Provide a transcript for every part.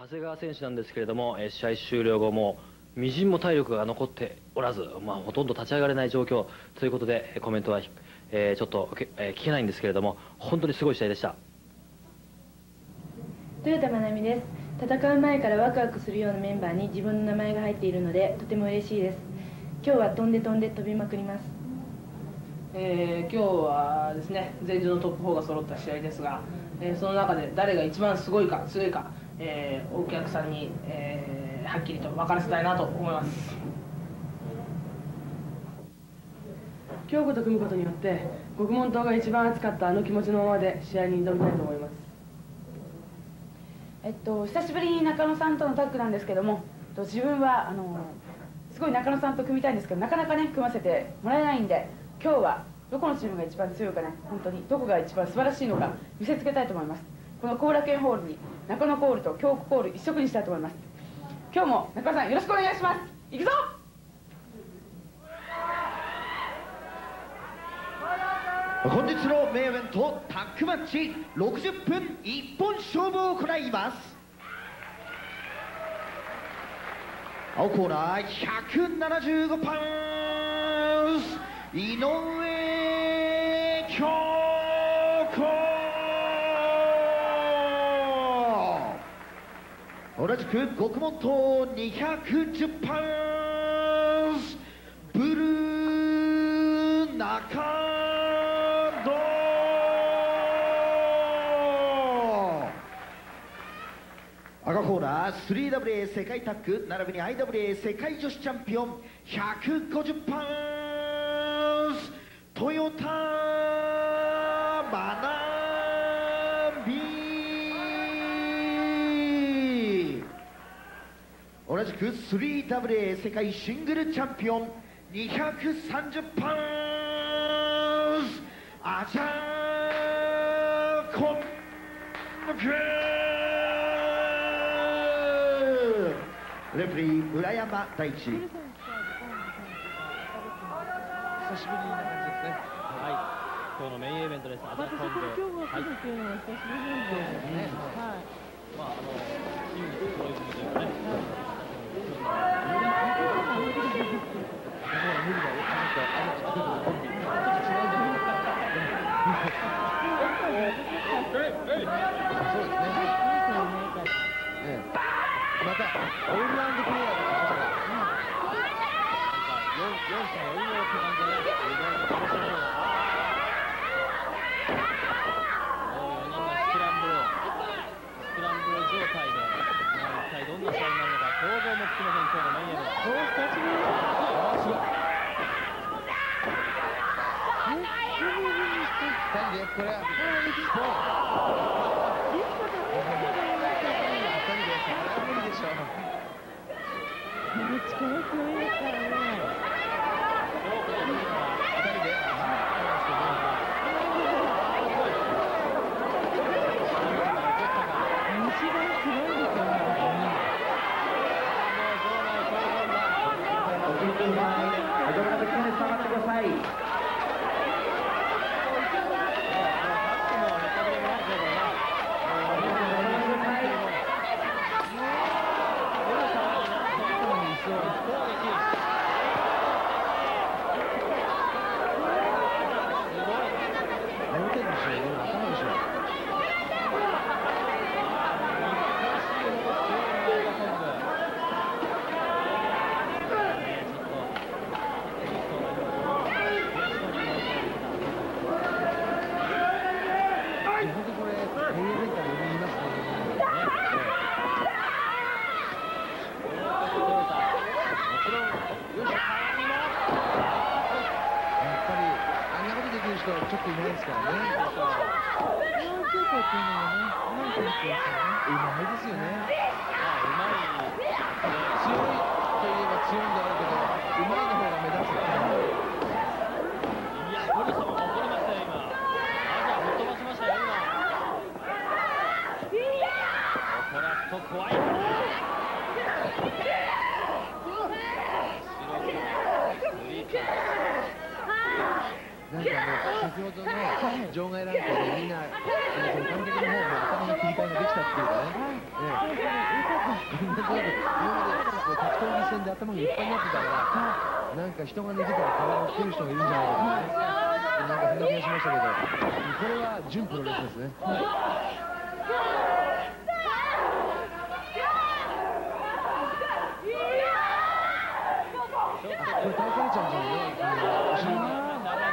長谷川選手なんですけれども、試合終了後もみじんも体力が残っておらず、ほとんど立ち上がれない状況ということで、コメントは、ちょっと、聞けないんですけれども、本当にすごい試合でした。 豊田真奈美です。戦う前からワクワクするようなメンバーに自分の名前が入っているのでとても嬉しいです。今日は飛んで飛んで飛びまくります。 今日はですね、前日のトップ4が揃った試合ですが、その中で誰が一番すごいか強いか、お客さんに、はっきりと分からせたいなと思います。京子と組むことによって獄門島が一番熱かったあの気持ちのままで試合に挑みたいと思います。 久しぶりに中野さんとのタッグなんですけども、自分はすごい中野さんと組みたいんですけど、なかなかね組ませてもらえないんで、今日はどこのチームが一番強いかね、本当にどこが一番素晴らしいのか見せつけたいと思います。この後楽園ホールに中野コールと京子コール一色にしたいと思います。今日も中野さんよろしくお願いします。いくぞ。 本日のメインイベントタッグマッチ60分一本勝負を行います。青コーナー175パウンド井上京子、同じく獄門島210パウンドブルー中赤コーナー 3WA 世界タッグ並びに IWA 世界女子チャンピオン150パウンドトヨタマナビ、同じく 3WA 世界シングルチャンピオン230パウンドアジャーコンクレフリー村山大地。久しぶりな感じですね。はい。今日のメインイベントです。アジャコンで。 今日は来るっていうのは久しぶりなんですね。はい。 チームそういうことですね。 またオールラウンドプレーヤーの方が 4歳おりのって感じでね、意外と楽しみな4人がスクランブル状態で、一体どんな試合になるのか想像もつきません。今日のメインイベント。 久しぶりです。 すごい2人でこれは力強いですからね。 ちょっといないですからね。 京子っていうのはね、うまい選手ですよね。 うまいですよね。強いといえば強いんだろうけど、うまいの方が目立つっていう。 いや、ゴリ様が怒りましたよ、今。アジャ吹っ飛ばしましたよ、今。怒らすと怖い。 なんか先ほどの場外乱闘でみんな観客の方も頭の切り替えができたっていうかね。 なんとなく今までこう格闘技戦で頭がいっぱいになってたからなんか人が寝てたら体を蹴る人がいるんじゃないかとかねなんかそんな気がしましたけどこれは純プロレスですね。これ倒されちゃうんじゃないの？後ろに。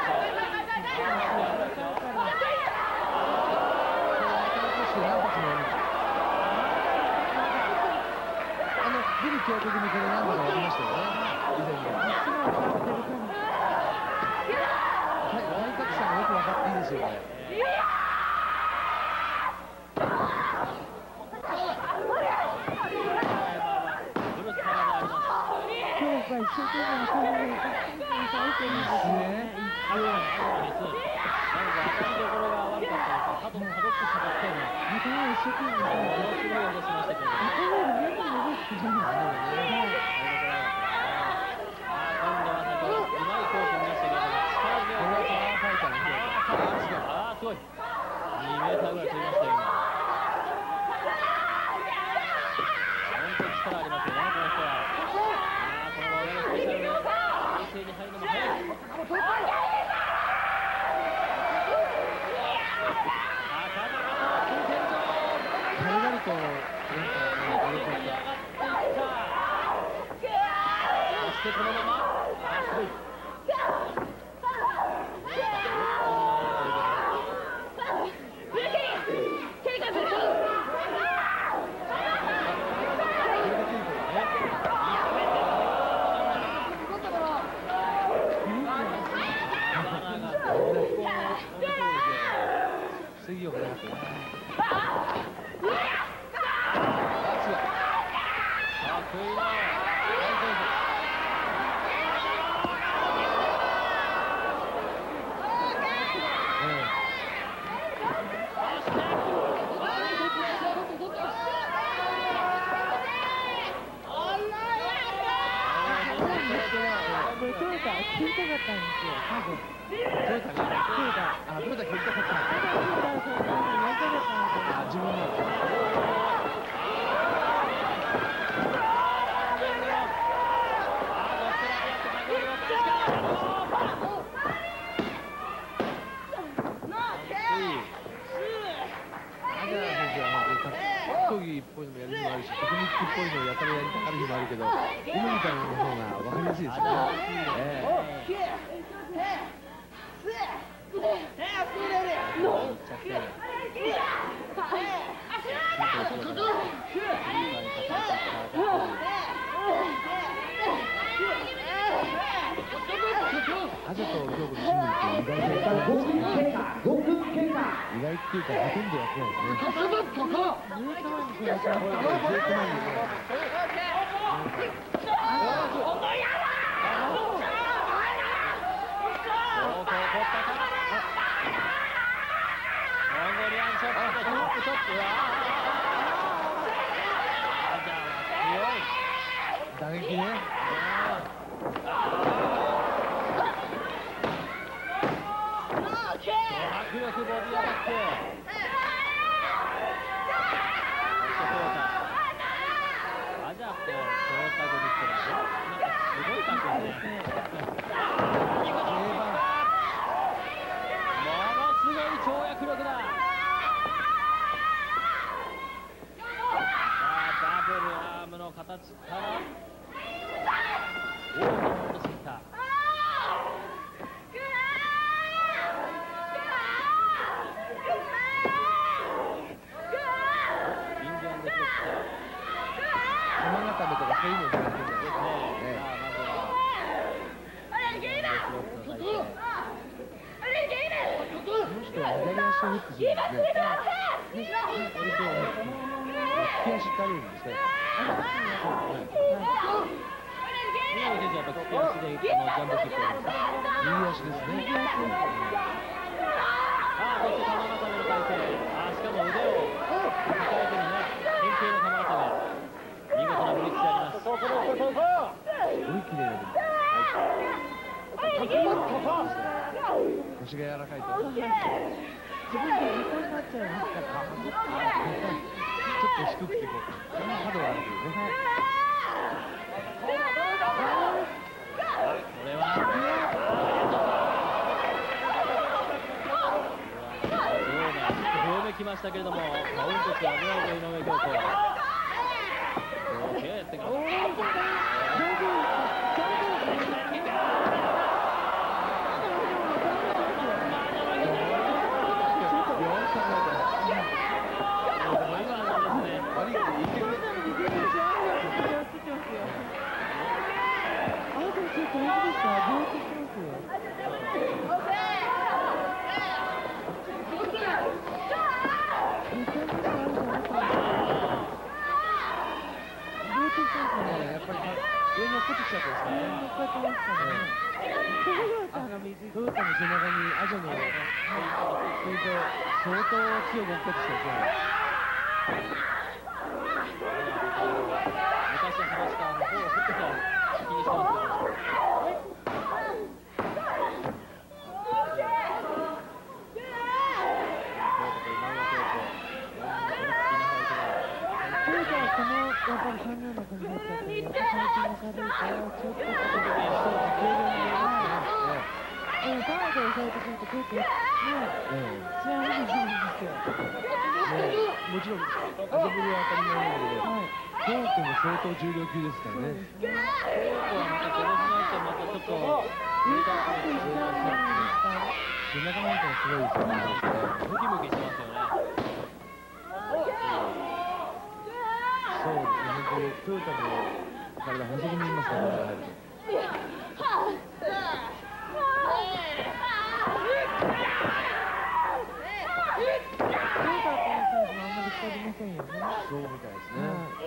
ビリ京都組これ何度かやりましたよね。以前も。体格差がよく分かっていいですよね。 すごい。2メーターぐらい飛びましたよ、今。本当に力ありますよね、この人は。この親のスペシャルで冷静に入るのも早い。 軽々と、 そしてこのまま、すごい。 防ぎようがなかったね。競技っぽいのもやる日もあるし、テクニックっぽいのをやたらやりたがる日もあるけど、今みたいなの方が分かりやすいですよね。アジャと京子のシングルって意外とやってないですね。意外っていうかほとんどやってないですね。打撃ね。 迫力ボディアタック。アジャとトータルですけど、なんかすごいタックですね。ものすごい跳躍力だ。ダブルアームの形から大きく落としてきた。 浜固めとかそういうのを狙ってるんだよね。この人は左足を打ってするんですね。割と利き足ってあるんですね。 今の選手はやっぱ利き足でジャンプキックをやるんですか。 右足ですね。 そして玉固めの体勢。しかも腕を抱えてるね、変形の玉固め。見事なブリッジであります。 すごい綺麗な腰が柔らかいと自分で横になっちゃいますからちょっと低くてこう角があるというね。 これはきましたけれども、カウント危ないと井上京子。やってきます。 上に落っこってきちゃったですからね。トヨタの背中にアジャのポイント相当強く落っこってきたですね。 昔話した方を振ってた気にしてますよ。 やっぱり3人の感じだったというか、最近の差でちょっとでもパワーで抑えてくると結構ね、試合を見てるんですよ。 もちろん、アドブルは当たり前なんだけど、京子も相当重量級ですからね。 京子はまた今年になってまたちょっと背中なんかもすごいですよね。 ムキムキしてますよね。 そうですね、本当にトヨタの体細く見えますからね。そうみたいですね。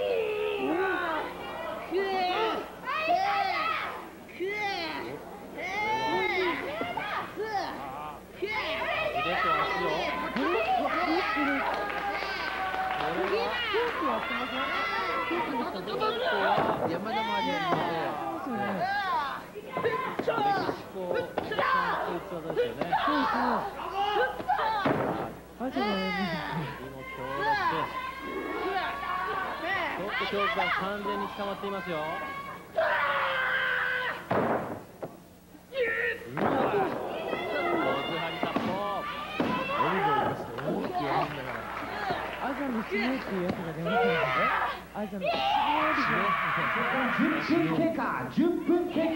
腕と足を。 山田もありますので、 メキシコのこいつ技ですよね。 アジャがやるんですちょっと京子が完全に捕まっていますよ。 アジャの締めっていうやつが出ますよね。アジャの締め 10分経過、10分経過。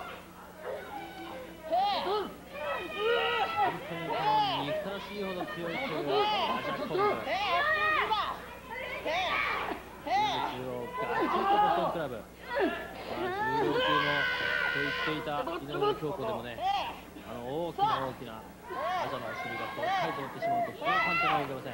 本当にこの憎たらしいほど強いというアジャコング。中央ガチッとボストンクラブ。重量級もと言っていた井上京子でもね、大きなアジャのお尻がこうタイと乗ってしまうとそう簡単にはいけません。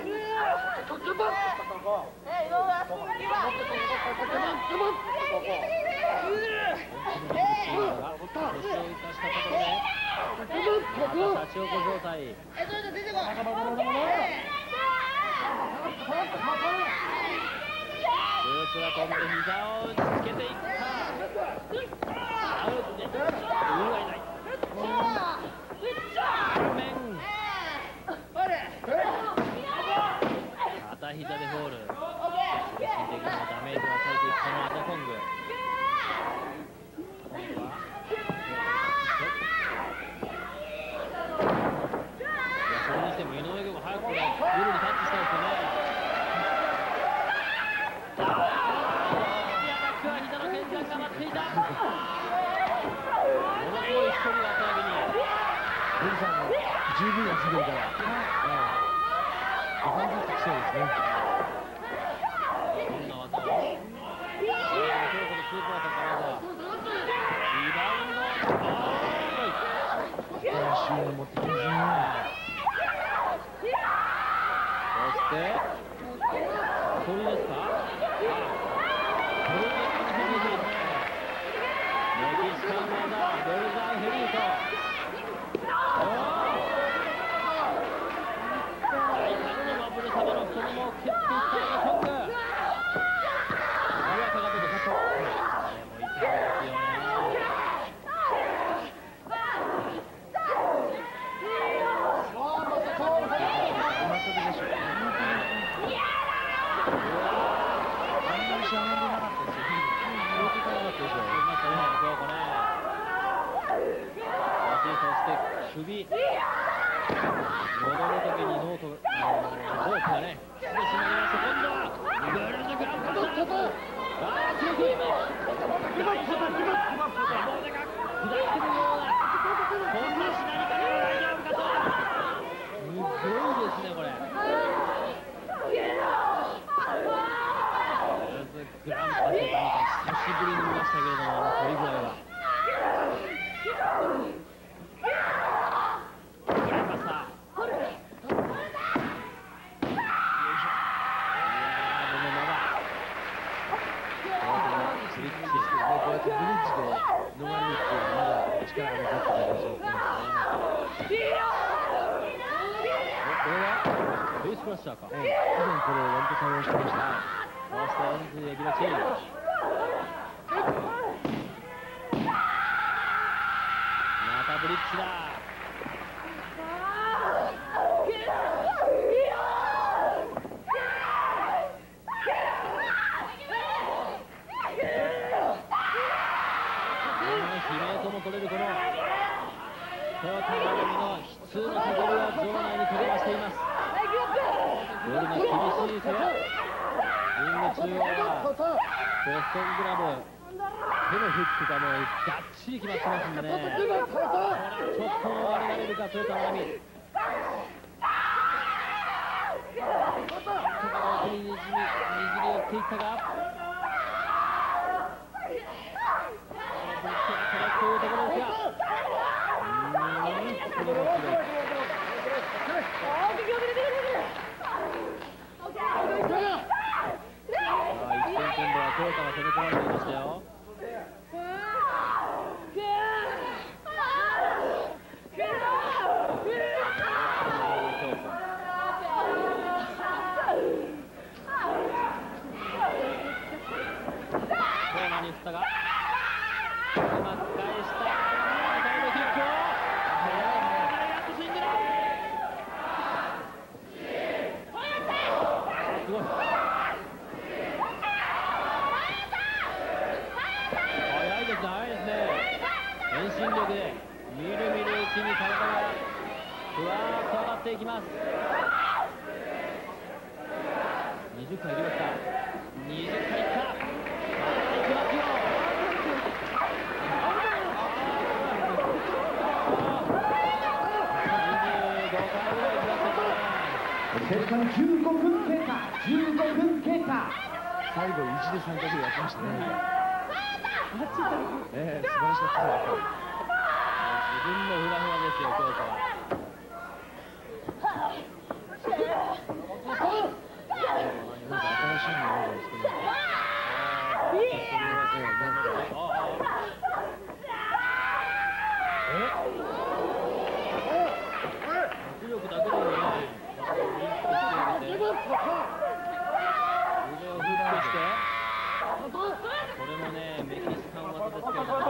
シャチホコ状態。スープが飛んで膝を打ちつけていった。アウトでうわいない。片膝でフォール。精神的なダメージを与えていくこのアジャコング。今度はそれにしても井上京子早くこれ夜にタッチしたいですよね。膝の剣がかまっていた。ものすごい飛距離があったわけに。 ベルさんも十分休んでるから、頑張ってきそうですね。 どんな技を。京子のスーパーアタック技。リバウンド。 これは試合を持ってきますね。 そして鳥ですか。鳥ですか。メキシカン技ベルザンヘリート。大胆にマブルサバの太ももを蹴っていった。 首戻るときにノートロープがね来てしまいまして、今度はブルーズグランパスああ強く今大丈夫か手が下ってくるようなこんなしなり方は大丈夫かとすごいですねこれ。グランパス何か久しぶりに見ましたけれども、鳥ぐらいはグランパスだ。 こうやってブリッジで逃れるっていうのはまだ力が残ってたでしょうね。 これはフェイスクラッシャーか。 以前これを割と対応してました。 ファーストエンズギロチン。またブリッジだ。悲鳴とも取れるこのトヨタマルミの悲痛な叫びを場内に飛び出しています。夜の厳しい世話。リング中央はボストングラブ、手のフックがもうがっちり決まってますんでね、これはちょっと上げられるかトヨタマルミ。奥ににじり寄っていったが、というところですが、これも強い。一点今度はトヨタが攻め込まれていましたよ。コーナーに振ったがうまく返した。サイドキックを速いアップスイングだ。すごい。速いですね。遠心力でみるみるうちに体がふわーっと上がっていきます。20回いきますか。20回いった。まだいきますよ。 生産15分経過、15分経過。 最後1で3回やってましたね。素晴らしかった。 自分もフラフラですよ、京都は。 なんか新しいのあるんですけど。 握力だけでもね、腕をフックして、これもね、メキシカン技ですけれども。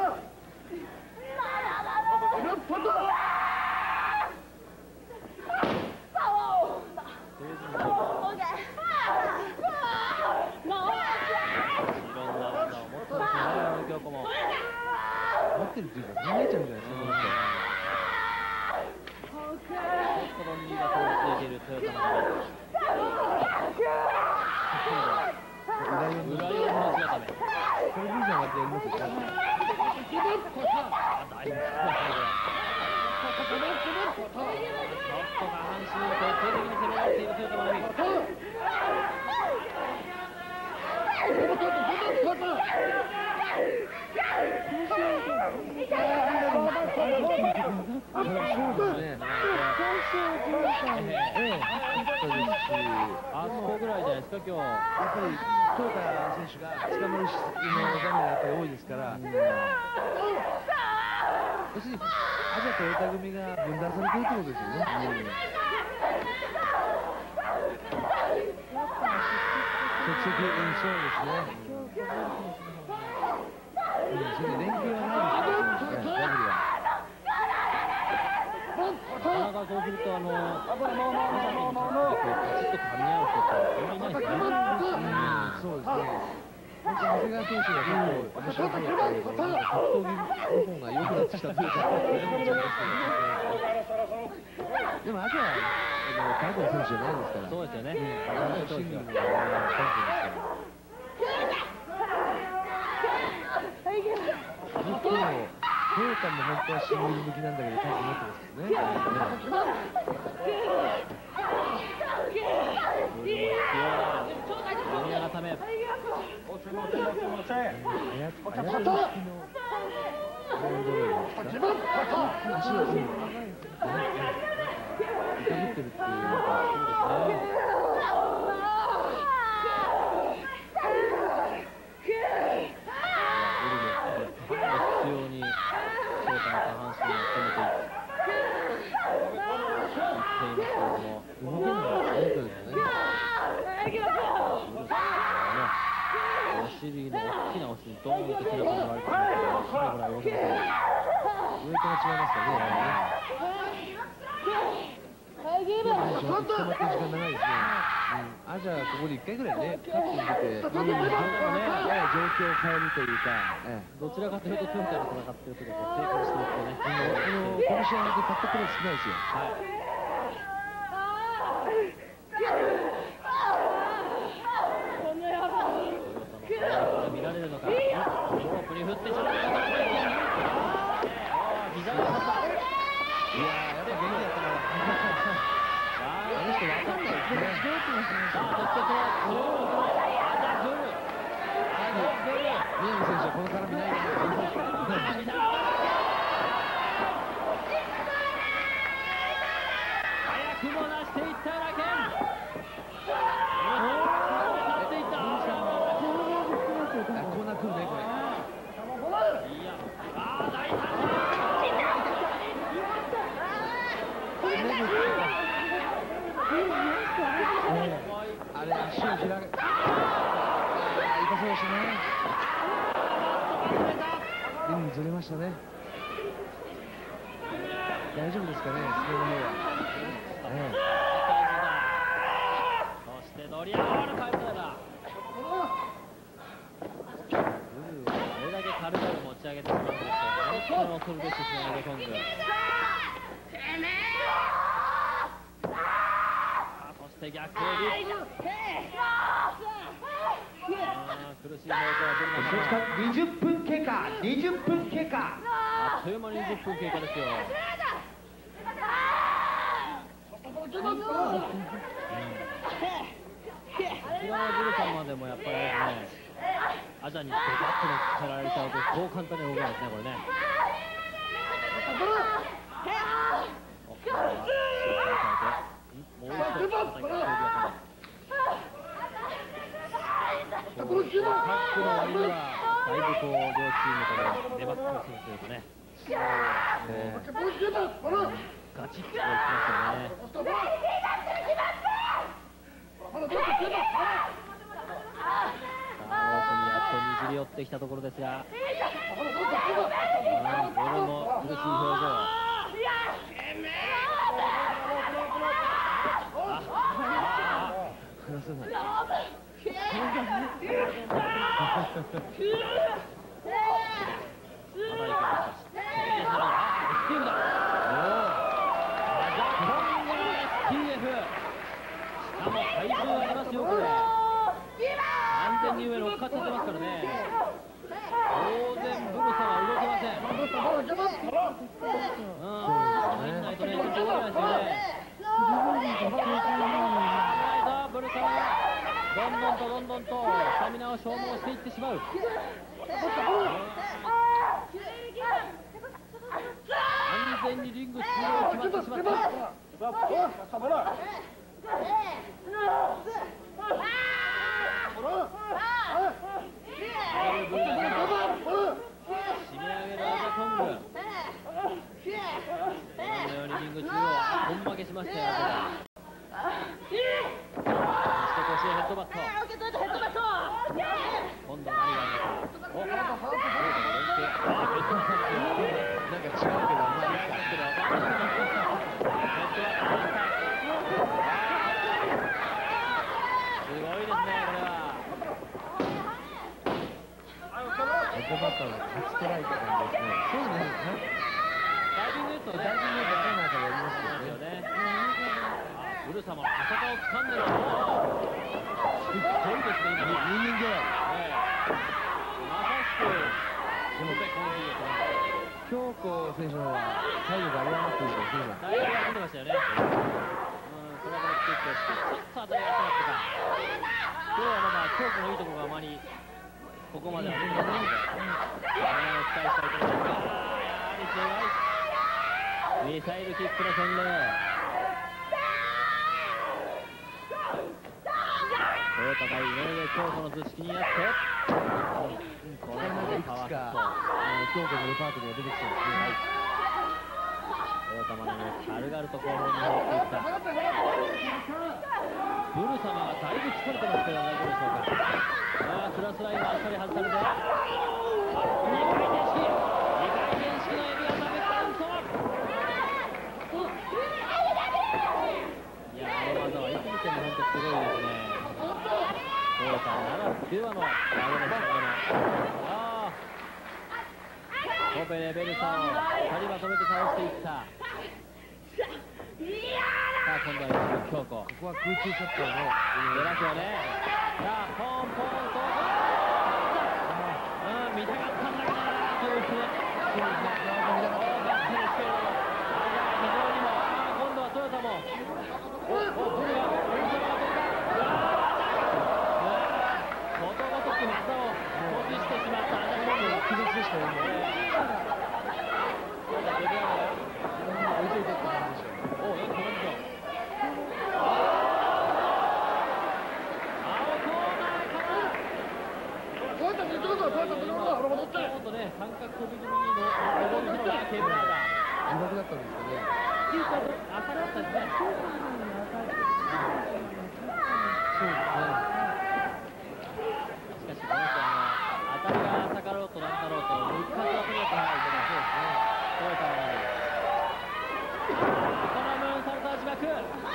持ってるっていうか見えちゃうんじゃないですか、この人。 ちょっとロンリーが通り過ぎているトヨタマルミ。裏用の姿で。 これリーさんがやりますよ。 だいぶちょっと下半身を徹底的に攻められているトヨタマルミ。あそこぐらいじゃないですか、今日。 やっぱりトヨタ選手が捕まる場面がやっぱり多いですから、要するにアジアトヨタ組が分断されているということですよね。そうですね。それで連携はないですよね、ダブルは。 なかなかそうすると、まさにパチッと噛み合う人ってあんまりいないですね。 そうですね。 長谷川選手が結構面白そうだったけど、格闘技の方が良くなってきたというか、でもあとは外国の選手じゃないですから。 そうですよね。 シングルのチャンピオンですから。トヨタも本当はシングル向きなんだけど、タッグ持ってますけどね。 お尻の大きなお尻ドーンと背中に乗られてますけど、ほら動きません。 上から違いますからね。捕まってる時間長いですね。アジアここで1回ぐらいね、カップに出て、やや状況を変えるというか、 どちらかというとトヨタで戦っているときは成功してますよね。 この試合でカットプレー少ないですよ。 見られるのか。ロープに振ってしまった。膝を刺した。 いやー、やっぱ元気だったな。あの人分かんないですね。 さあ、そしてこの宮城選手はこの絡みないですよ。 早くも出していったラケン。 コーナー来るね、これ。あれ、足を開け。痛そうでしたね。リングずれましたね。大丈夫ですかね、スネの方は。 そしてドリアゴールファイトだ。あれだけ軽々持ち上げてしまうんですけど、本当に恐るべしですね、ロコング。そして逆エビ。苦しい方向は 20分経過、20分経過。 あっという間に20分経過ですよ。こちらのブルさんまでもやっぱりですね、アジャにドカッと乗せられちゃうとそう簡単に動かないですね、これね。もう一度叩きが入りまタックの割にはだいぶこう両チームとも粘ってますというかね、ガチッといきますよね。ロープにやっとにじり寄ってきたところですが、ゴルの苦しい表情。しかも体重ありますよ、これ。完全に上乗っかっちゃってますからね。当然ブルサは動けません。入んないとね、ちょっと動けないですよね。ブルサはどんどんとスタミナを消耗していってしまう。完全にリング中央決まってしまった。締め上げるアジャコング。ご覧のようにリング中央本負けしましたよ。そして腰へヘッドバット。今度は何があるのか。おっ、なんか違うけど、まあいいか。 すごいですね、これは。 ッドバッターの勝ちトライって感じですね。そうですね。 ダイビングとダイビングバッターなんかやりますですよね。 よね。ブル様のパソコンを掴んでるのすごいですね、今のは。 人間ではまさしくコンビを取られて京子選手の方は体力が弱まっているというだいぶ出てましたよね。これはこれってしかしちょっと当たりが浅かったか。今日はまあ京子のいいところがあまりここまでは出てないので、期待したいと思いますが、やはり強いミサイルキックの洗礼。トヨタ対井上京子の図式にやって、これなんかいくつか京子のレパートリーが出てきそうですね。 トヨタマンが軽々と後方に放っていった。ブル様がだいぶ疲れてますけど大丈夫でしょうか。クラスラインはあっさり外されて、2回転式のエビが食べたウソ。いやあの技はいつ見ても本当すごいですね。トヨタならではの技ですけども、コペレベルサを2人まとめて倒していった。さあ今度は京子、 ここは空中ショットの出ますよね。さあポンポンと見たかったんだけどなという人で、そうですね、バッテですけれども、非常にも今度はトヨタもブル様が取ったことごとく技を保持してしまったアナゴンド気絶でしたよね。 まだデビアーが置いといてって感じでしょう。 おう、なんかこの人もっとね、三角飛び込みに登るのがケーブラーだ。 自爆だったんですかね。 浅かったですね。 そうですね。 しかしこの人当たりが浅かろうとなんだろうと復活はとにかく早いとね。トヨタはない。このムーンサルター自爆。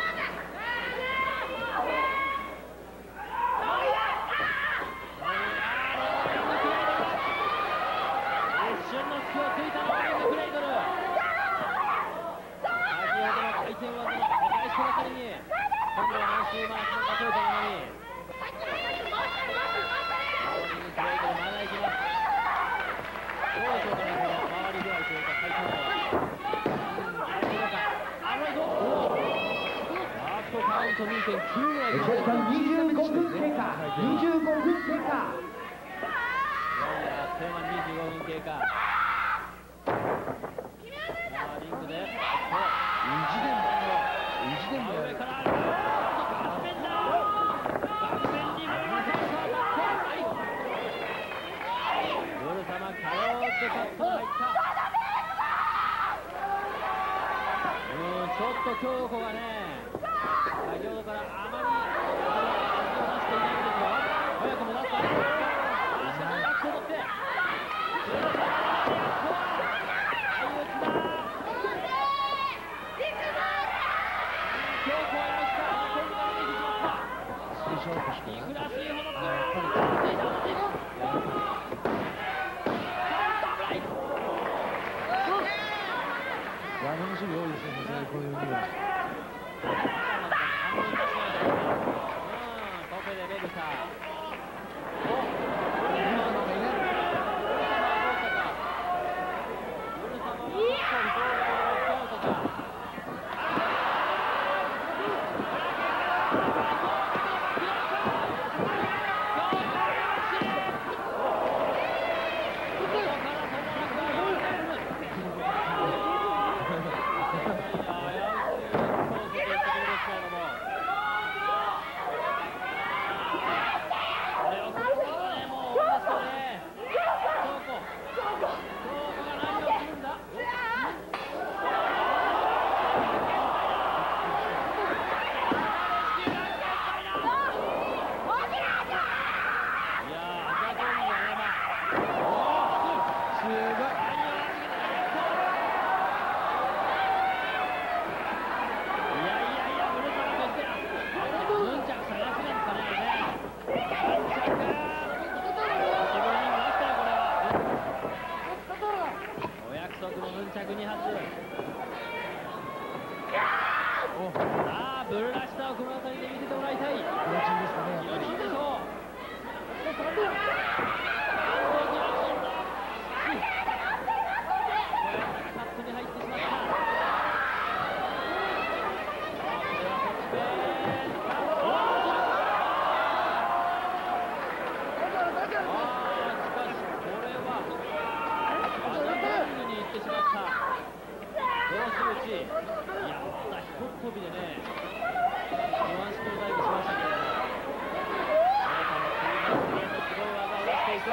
一瞬の隙をついたのはリングクレイドル。先ほどの回転技のお返しのあたりに今度は半周回しのトヨタの波。リングクレイドルまだいきます。どうでしょうかね、この回り具合というか回転度は。あれどうか、あれどうカウント 2.9 ぐらい時間25分経過、25分経過。 前半25分経過。リングで意地でも上から顔面だ。顔面にブル様かろうってカットが入った。ちょっと京子がね、先ほどからあまり足を出していないんですよ。早くも出すか。石原バックを取って技の種類多いですね、こういうには。 いや、またひとっ飛びでね、両足交代しましたけれども、すごい技を出していく。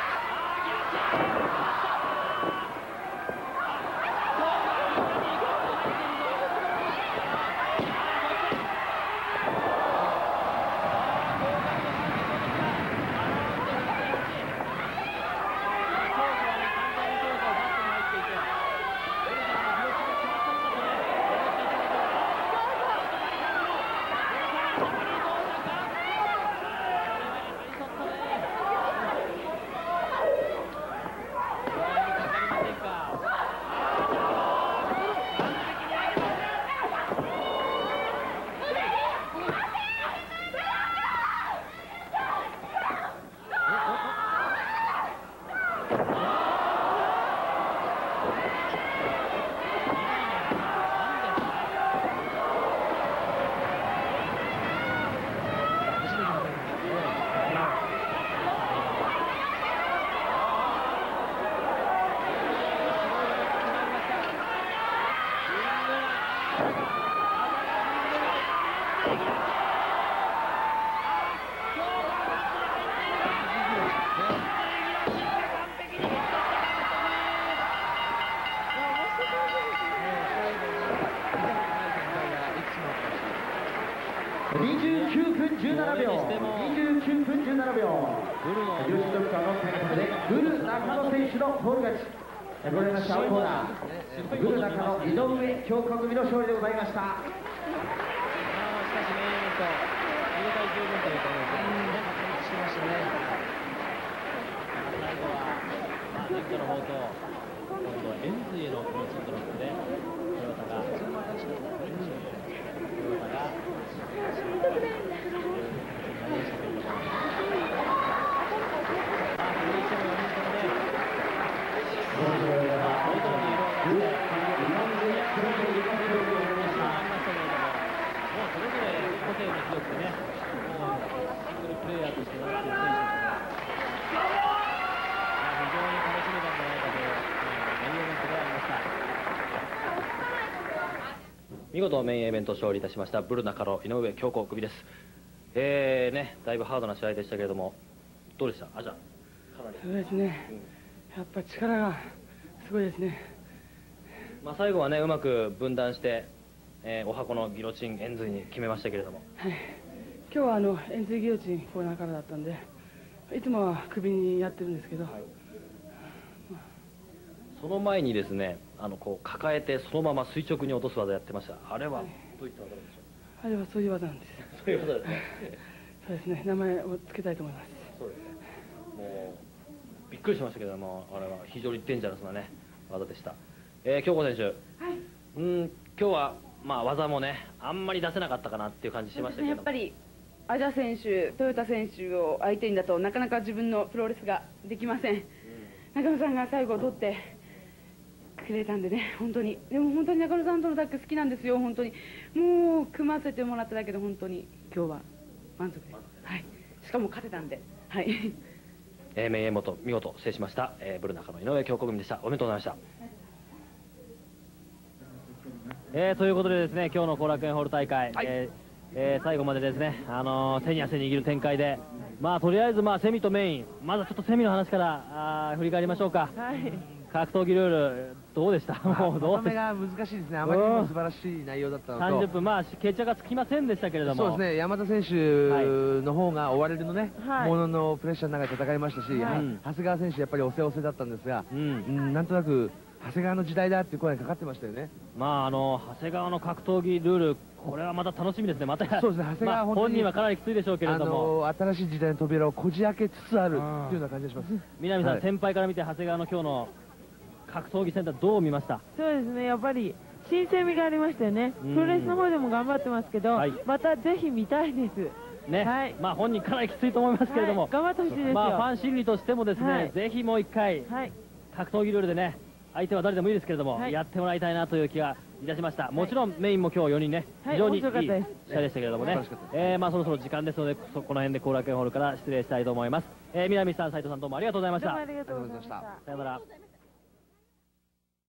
29分17秒、29分17秒、女子ドクターのタイムでグル中野選手のフォール勝ち。これがシャオコーナー、グル中野井上京子組の勝利でございました。 しかしメインイベント、入れ替え十分というところでね、しましたね。最後は、ネットの方と、今度はエンズイへのコーチングロックで、トヨタが、見事メインイベント勝利いたしましたブル中野井上京子組です。だいぶハードな試合でしたけれども、どうでした？アジャかなり。 そうですね、やっぱ力がすごいですね。 最後はね、うまく分断して、お箱のギロチン円髄に決めましたけれども、 はい、今日は円髄ギロチンコーナーからだったんで、いつもは首にやってるんですけど、 その前にですね、こう抱えてそのまま垂直に落とす技やってました。あれはどういった技でしょう？ あれはそういう技なんです。 そういう技ですね。 そうですね、名前を付けたいと思います。 そうですね。もうびっくりしましたけども、あれは非常にデンジャラスなね技でした。京子選手、はい、今日は技もねあんまり出せなかったかなっていう感じしましたけど、 やっぱりアジャ選手、豊田選手を相手にだとなかなか自分のプロレスができません。中野さんが最後取ってくれたんでね、本当に。でも本当に中野さんとのタッグ好きなんですよ、本当に。もう組ませてもらっただけで本当に今日は満足です。はい。しかも勝てたんで、はい。 メインイベント見事制しました、ブル中野井上京子組でした。おめでとうございました。ということでですね、今日の後楽園ホール大会、はい、最後までですね、手に汗握る展開で、とりあえずセミとメイン、まずはちょっとセミの話から振り返りましょうか。はい、格闘技ルールどうでした？もうどうまとめが難しいですね。あまりにも素晴らしい内容だったのと、 30分決着がつきませんでしたけれども、 そうですね、山田選手の方が追われるのね、もののプレッシャーの中で戦いましたし、長谷川選手やっぱり押せ押せだったんですが、なんとなく長谷川の時代だっていう声がかかってましたよね。 長谷川の格闘技ルール、これはまた楽しみですね。またそうですね、長谷川本人はかなりきついでしょうけれども、 新しい時代の扉をこじ開けつつあるというような感じがします。 南さん、先輩から見て長谷川の今日の格闘技戦隊どう見ました？ そうですね、やっぱり新鮮味がありましたよね。プロレスの方でも頑張ってますけど、またぜひ見たいですね。はい、本人かなりきついと思いますけれども、 頑張ってほしいですよ。 ファン心理としてもですね、ぜひもう一回、格闘技ルールでね、相手は誰でもいいですけれども、やってもらいたいなという気がいたしました。もちろんメインも今日4人ね、非常にいい試合でしたけれどもね、そろそろ時間ですので、この辺で後楽園ホールから失礼したいと思います。南さん、斉藤さん、どうもありがとうございました。 ありがとうございました。 さよなら。